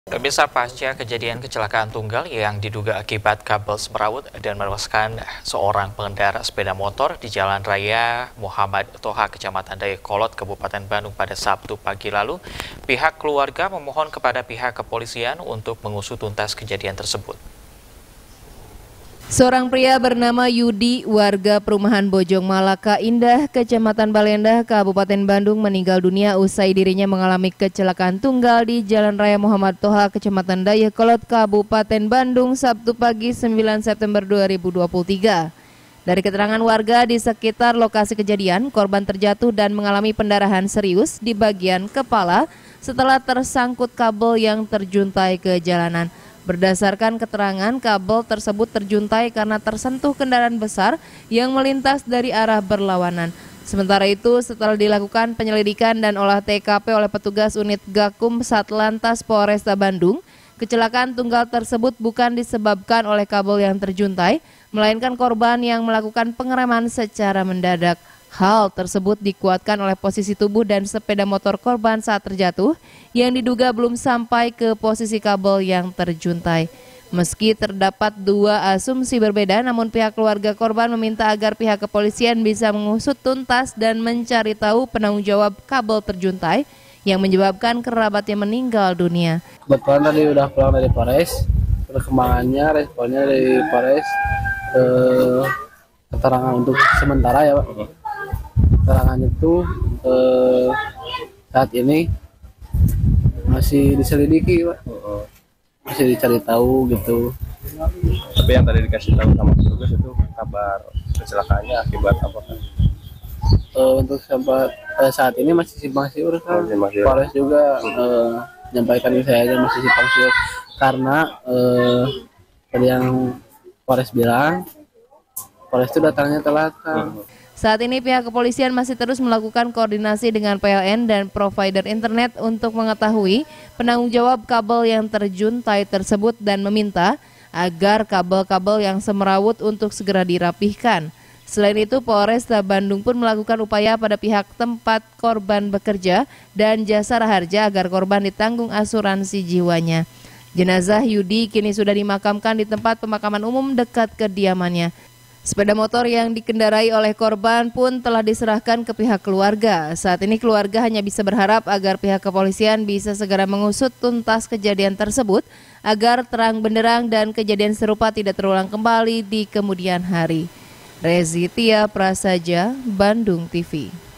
Pemirsa, pasca kejadian kecelakaan tunggal yang diduga akibat kabel semrawut dan menewaskan seorang pengendara sepeda motor di Jalan Raya Muhammad Toha, Kecamatan Dayakolot, Kabupaten Bandung pada Sabtu pagi lalu, pihak keluarga memohon kepada pihak kepolisian untuk mengusut tuntas kejadian tersebut. Seorang pria bernama Yudi, warga perumahan Bojong Malaka Indah, Kecamatan Balendah, Kabupaten Bandung meninggal dunia usai dirinya mengalami kecelakaan tunggal di Jalan Raya Muhammad Toha, Kecamatan Dayakolot, Kabupaten Bandung, Sabtu pagi 9 September 2023. Dari keterangan warga di sekitar lokasi kejadian, korban terjatuh dan mengalami pendarahan serius di bagian kepala setelah tersangkut kabel yang terjuntai ke jalanan. Berdasarkan keterangan, kabel tersebut terjuntai karena tersentuh kendaraan besar yang melintas dari arah berlawanan. Sementara itu, setelah dilakukan penyelidikan dan olah TKP oleh petugas unit Gakum Satlantas Polresta Bandung, kecelakaan tunggal tersebut bukan disebabkan oleh kabel yang terjuntai, melainkan korban yang melakukan pengereman secara mendadak. Hal tersebut dikuatkan oleh posisi tubuh dan sepeda motor korban saat terjatuh yang diduga belum sampai ke posisi kabel yang terjuntai. Meski terdapat dua asumsi berbeda, namun pihak keluarga korban meminta agar pihak kepolisian bisa mengusut tuntas dan mencari tahu penanggung jawab kabel terjuntai yang menyebabkan kerabatnya meninggal dunia. Kebetulan tadi udah pulang dari Polres, perkembangannya responnya dari Polres, keterangan untuk sementara ya Pak. Keterangan itu saat ini masih diselidiki Pak, masih dicari tahu gitu. Tapi yang tadi dikasih tahu sama petugas itu kabar kecelakaannya akibat apa kan? Untuk sampai saat ini masih simpang siur kan. Polres juga menyampaikan ke saya aja masih simpang siur karena tadi yang Polres bilang Polres itu datangnya telat kan. Saat ini pihak kepolisian masih terus melakukan koordinasi dengan PLN dan provider internet untuk mengetahui penanggung jawab kabel yang terjuntai tersebut dan meminta agar kabel-kabel yang semrawut untuk segera dirapihkan. Selain itu, Polresta Bandung pun melakukan upaya pada pihak tempat korban bekerja dan jasa raharja agar korban ditanggung asuransi jiwanya. Jenazah Yudi kini sudah dimakamkan di tempat pemakaman umum dekat kediamannya. Sepeda motor yang dikendarai oleh korban pun telah diserahkan ke pihak keluarga. Saat ini keluarga hanya bisa berharap agar pihak kepolisian bisa segera mengusut tuntas kejadian tersebut agar terang benderang dan kejadian serupa tidak terulang kembali di kemudian hari. Rezi Tia Prasaja, Bandung TV.